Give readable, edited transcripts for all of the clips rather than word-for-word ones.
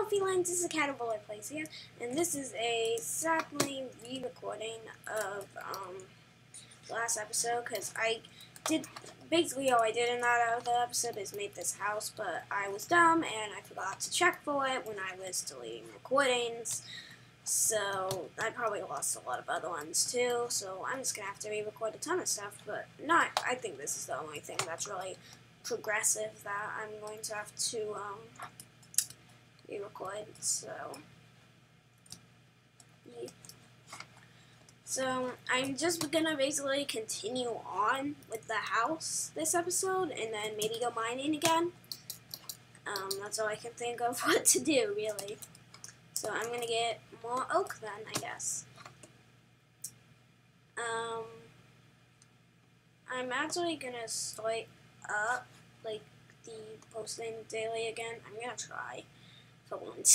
felines, this is Caterpillar Place here, and this is a sapling re-recording of the last episode, because basically all I did in that other episode is made this house, but I was dumb and I forgot to check for it when I was deleting recordings, so I probably lost a lot of other ones too, so I'm just going to have to re-record a ton of stuff, but I think this is the only thing that's really progressive that I'm going to have to re-record, so yeah. So I'm just gonna basically continue on with the house this episode and then maybe go mining again. That's all I can think of what to do, really. So I'm gonna get more oak then, I guess. I'm actually gonna start up like the posting daily again. I'm gonna try for once.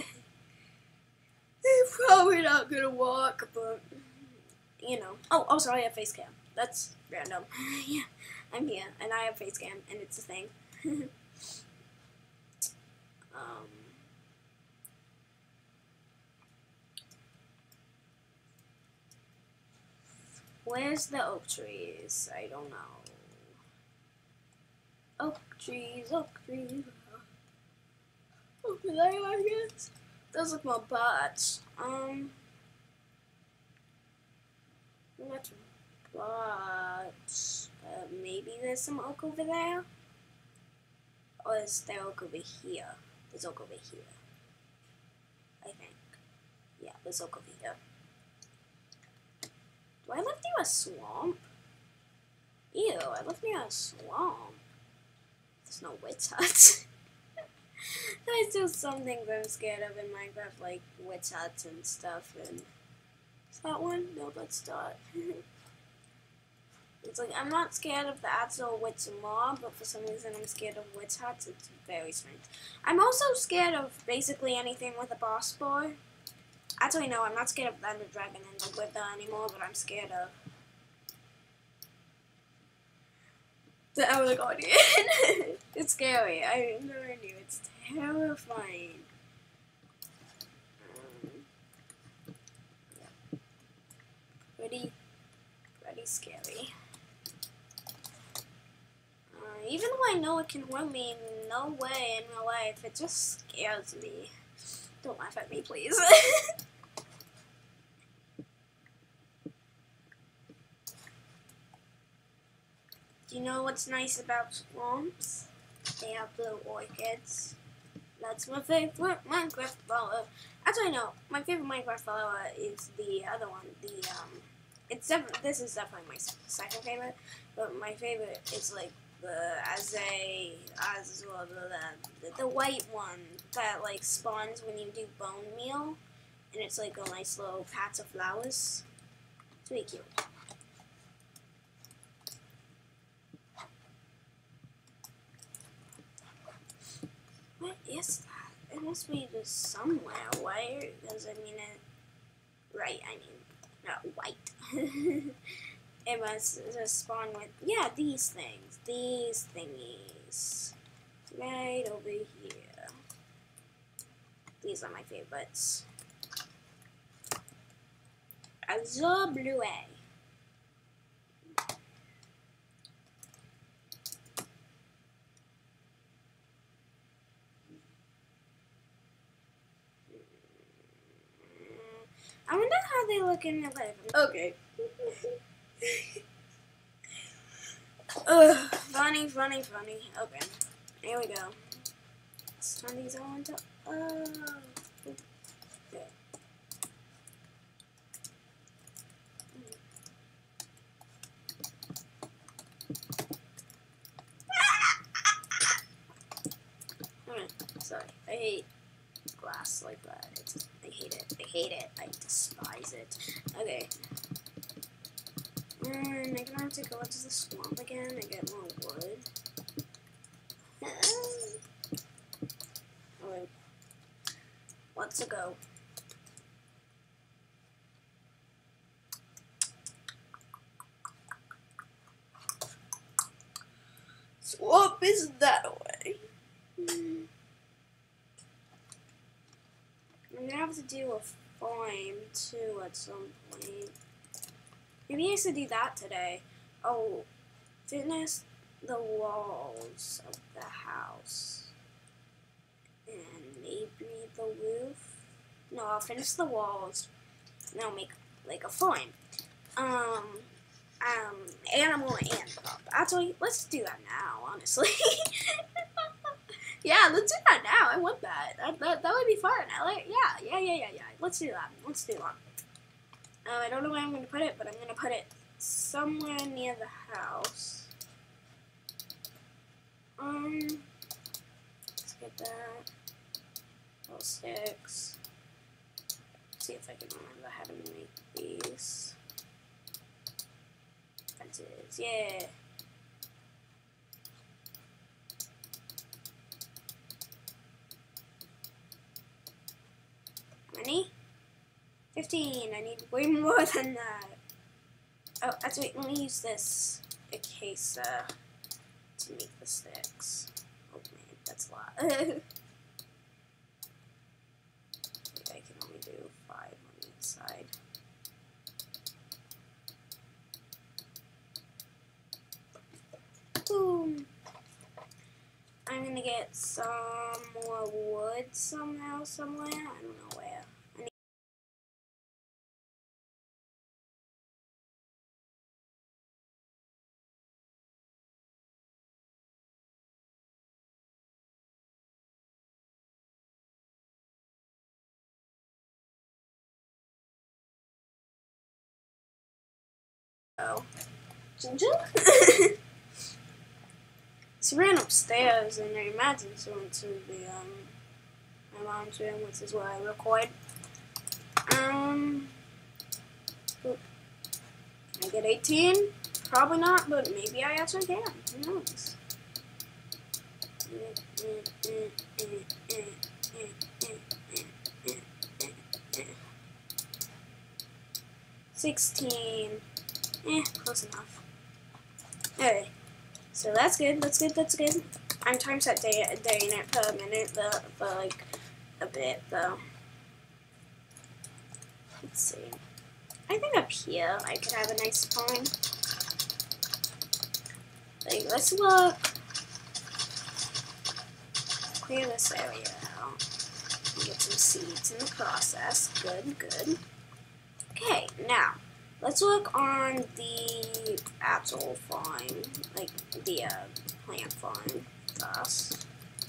It's probably not gonna work, but you know. Oh, also I have face cam. That's random. Yeah, I'm here and I have face cam and it's a thing. Where's the oak trees? I don't know. Oak trees, oak trees. Over there, I guess. Those look more butts. Not but maybe there's some oak over there? Or is there oak over here? There's oak over here. I think. Yeah, there's oak over here. Do I live near a swamp? Ew, I live near a swamp. There's no witch huts. There's just some things I'm scared of in Minecraft, like witch huts and stuff, and is that one? No, that's not. It's like, I'm not scared of the actual witch mob, but for some reason I'm scared of witch huts. It's very strange. I'm also scared of basically anything with a boss boy. Actually, no, I'm not scared of the Ender Dragon and the Wither anymore, but I'm scared of the Elder Guardian. It's scary. I have no idea. It's terrifying. Yeah. Pretty scary. Even though I know it can hurt me, no way in real life. It just scares me. Don't laugh at me, please. Do you know what's nice about swamps? They have blue orchids. That's my favorite Minecraft flower. Actually, no. My favorite Minecraft flower is the other one. This is definitely my second favorite, but my favorite is like the white one that like spawns when you do bone meal, and it's like a nice little patch of flowers. It's really cute. What is that? It must be just somewhere. Where? Because I mean not white. It must just spawn with, yeah, these things. These thingies. Right over here. These are my favorites. Azure Blue A. I wonder how they look in real life. Okay. Funny. Okay, here we go. Let's turn these all into. There. Sorry, I hate glass like that. I hate it. I despise it. Okay. I'm gonna have to go into the swamp again and get more wood. Alright. Let's go. Swamp is that way. I'm gonna have to do a farm too at some point. Maybe I should do that today. Oh, finish the walls of the house. And maybe the roof. No, I'll finish the walls. And I'll make like a farm. Animal and crop. Actually, let's do that now, honestly. Yeah, let's do that now. I want that. That would be fun. Yeah. Let's do that. I don't know where I'm going to put it, but I'm going to put it somewhere near the house. Let's get that. Level 6. See if I can remember how to make these. Fences, yeah. How many? 15. I need way more than that. Oh, actually, let me use this acacia to make the sticks. Oh man, that's a lot. I can only do 5 on each side. Boom. I'm gonna get some more wood somehow, somewhere. I don't know where. Oh. Ginger? She ran upstairs and I imagine she went to the my mom's room, which is where I record. Oop. Can I get 18? Probably not, but maybe I actually can. Who knows? 16. Close enough. Alright. So that's good. I'm time set day in it per minute, for like a bit though. Let's see. I think up here I could have a nice farm. Like, let's look. Clear this area out. Get some seeds in the process. Good. Okay, now let's look on the actual farm, like the plant farm first.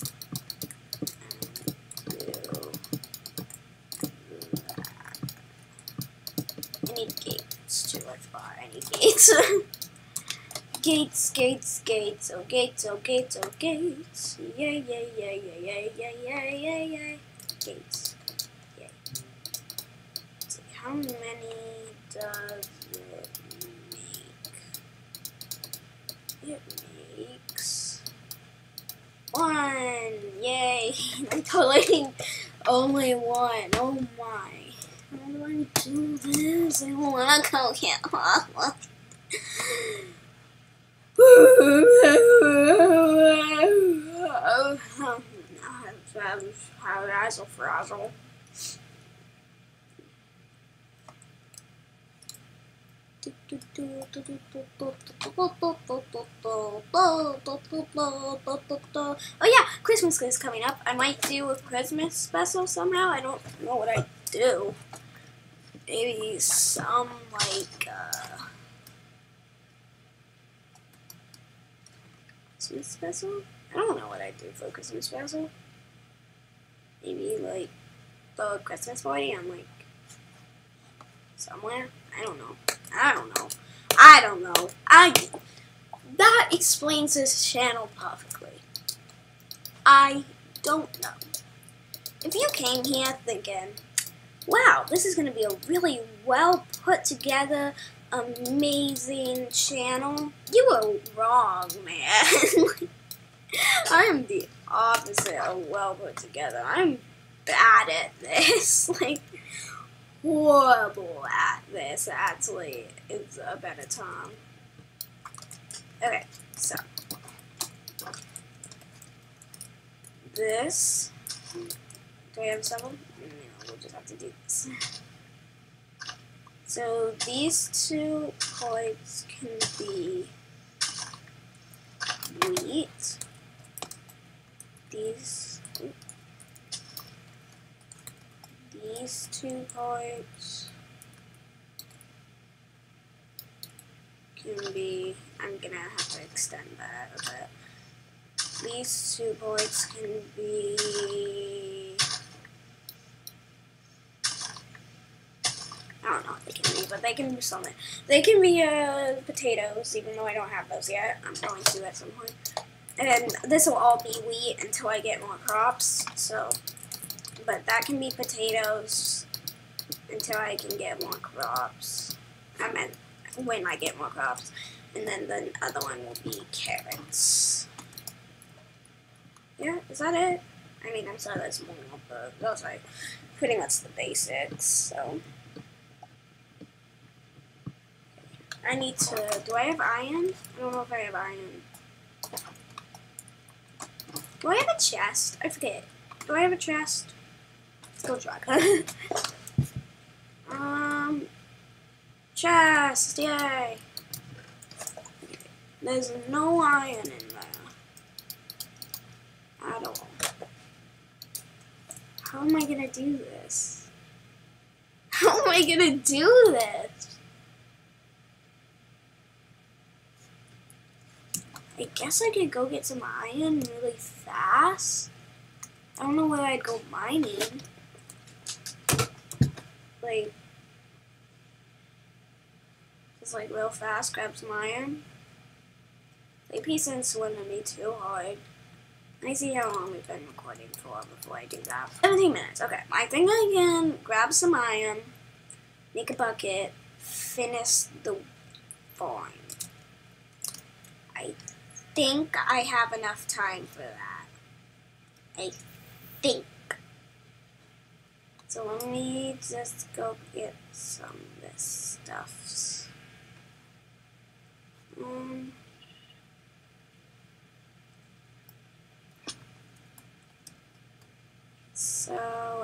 I need gates too. Let's buy. I need gates. Gates. Oh, gates. Yay. Gates. Yay. Let's see, how many does it make? It makes 1. Yay. I'm collecting only 1. Oh my. How do I do this? I wanna go get lava. Frazzle. Oh yeah, Christmas is coming up. I might do a Christmas special somehow. I don't know what I do. Maybe some like Christmas special? I don't know what I do for a Christmas special. Maybe like the Christmas party I'm like somewhere. I don't know. That explains this channel perfectly. I don't know. If you came here thinking, wow, this is going to be a really well put together, amazing channel, you were wrong, man. I'm the opposite of well put together. I'm bad at this. Like, horrible at this, actually. It's a better term. Okay, so. This. Do I have 7? No, we'll just have to do this. So these 2 points can be wheat. These 2 points can be, I'm gonna have to extend that a bit. These 2 points can be, I don't know what they can be, but they can be something. They can be potatoes, even though I don't have those yet. I'm going to at some point. And this will all be wheat until I get more crops. So, but that can be potatoes until I can get more crops. I meant when I get more crops. And then the other one will be carrots. Yeah, is that it? I mean, I'm sorry there's more, but those are pretty much the basics, so. I need to, do I have iron? I don't know if I have iron. Do I have a chest? I forget. Do I have a chest? Let's go check. Chest, yay. There's no iron in there. At all. How am I gonna do this? How am I gonna do this? I guess I could go get some iron really fast. I don't know where I'd go mining. Like, just like real fast, grab some iron. Like, peace and wouldn't be too hard. Let me see how long we've been recording for before I do that. 17 minutes. Okay, I think I can grab some iron, make a bucket, finish the farm. I think I have enough time for that. I think. So let me just go get some of this stuff. So,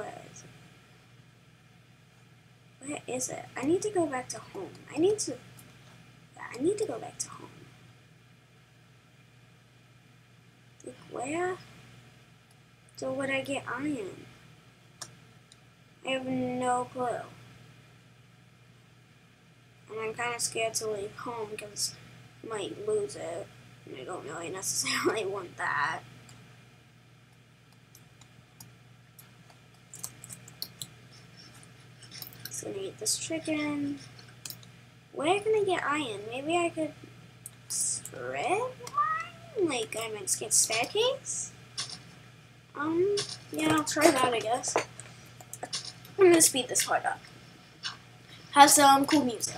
where is it? I need to go back to home. I need to go back to home. Like, where? So would I get iron? I have no clue. And I'm kind of scared to leave home because I might lose it. And I don't really necessarily want that. Just gonna eat this chicken. Where can I get iron? Maybe I could spread iron? Like I might get staircase? Yeah, I'll try that, I guess. I'm gonna speed this part up. Have some cool music.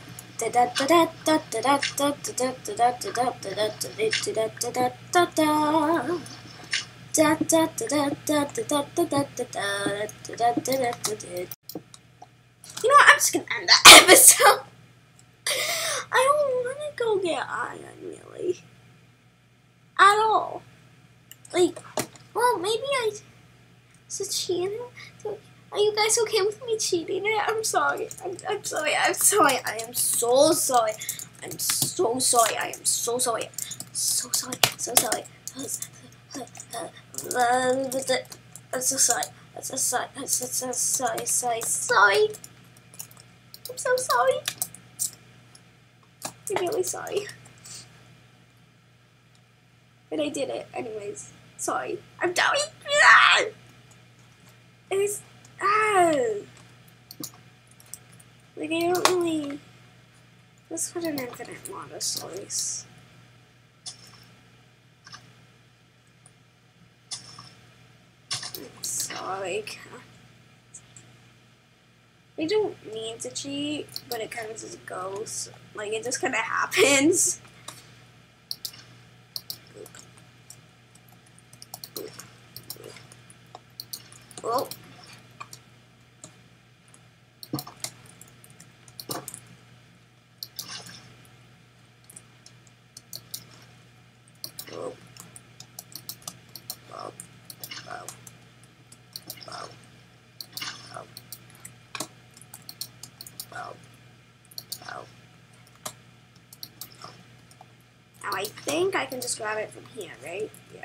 You know what? I'm just gonna end that episode. I don't want to go get iron, really. At all. Like, well, maybe I should cheat. Are you guys okay with me cheating it? I'm sorry. I'm sorry. I'm sorry. I am so sorry. I'm so sorry. I am so sorry. So sorry. So sorry. I'm so sorry. I'm so sorry. I'm so sorry. Sorry. I'm so sorry. I'm really sorry. But I did it anyways. Sorry. I'm sorry. It was like I don't really. Let's put an infinite water source. I'm sorry. We don't need to cheat, but it kind of just goes. Like it just kind of happens. Oh. I think I can just grab it from here, right? Yeah.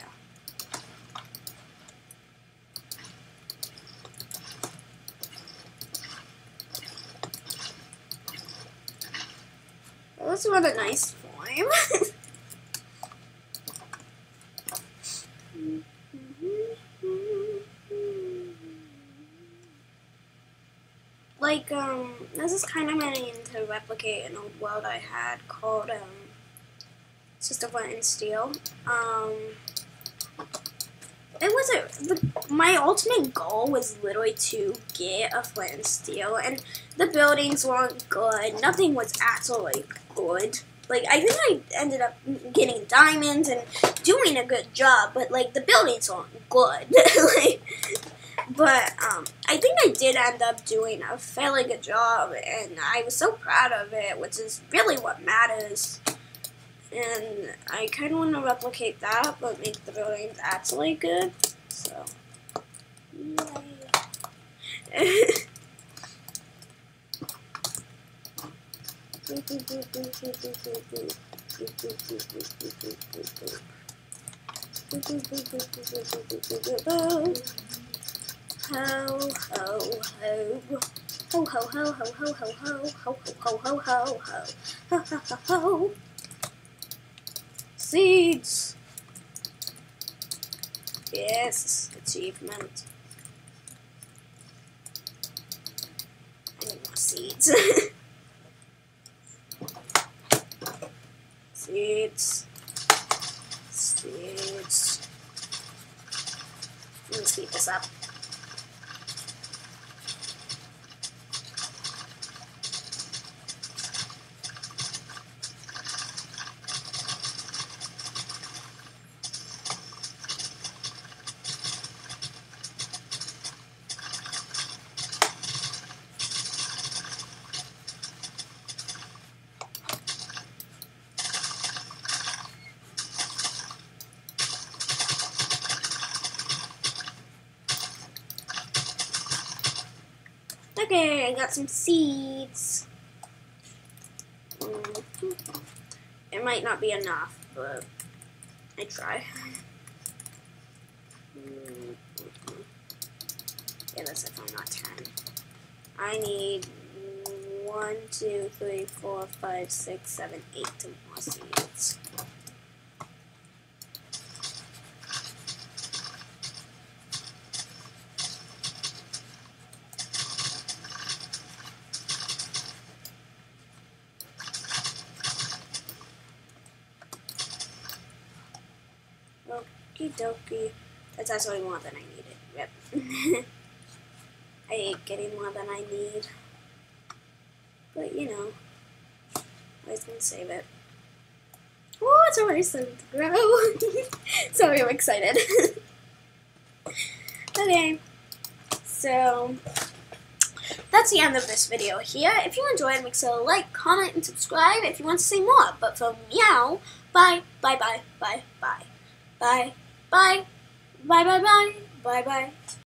That was what a nice form. Like, this is kind of meant to replicate an old world I had called, Sister Flint and Steel. It wasn't, my ultimate goal was literally to get a Flint and Steel, and the buildings weren't good. Nothing was actually good. Like, I think I ended up getting diamonds and doing a good job, but, like, the buildings weren't good. Like, but, I think I did end up doing a fairly good job, and I was so proud of it, which is really what matters. And I kind of want to replicate that, but make the buildings actually good. So, yay. Ho ho ho. Ho ho ho ho ho ho ho ho ho ho ho ho ho ho ho. Seeds. Yes, achievement. I need more seeds. Seeds. Seeds. Let me speed this up. Okay, I got some seeds. It might not be enough, but I try. Yeah, that's definitely not 10. I need 1, 2, 3, 4, 5, 6, 7, 8 more seeds. Okie dokie. That's actually more than I needed. Yep. I hate getting more than I need. But, you know, I was going to save it. Oh, it's already starting to grow. Sorry, I'm excited. Okay. So, that's the end of this video here. If you enjoyed, make sure to like, comment, and subscribe if you want to see more. But for meow, bye, bye, bye, bye, bye. Bye, bye, bye, bye, bye, bye, bye.